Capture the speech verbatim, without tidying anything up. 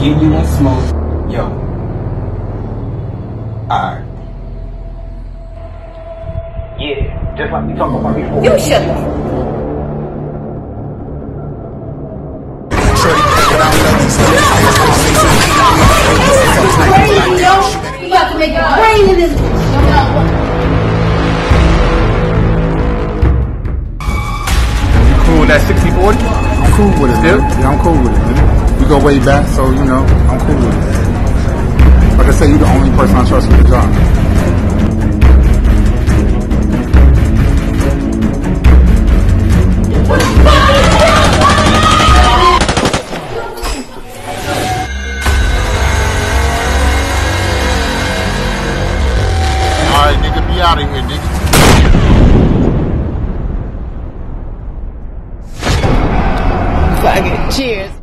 Get you one smoke. Yo. Alright. Yeah, just like we talked about before. You shut up. Crazy, yo. You about to make it rain in this. You cool with that sixty forty? I'm cool with it, man. Yeah, I'm cool with it, man. We go way back, so, you know, I'm cool with it. Like I said, you're the only person I trust with the job. Alright, nigga, be out of here, nigga. Fuck it. Cheers.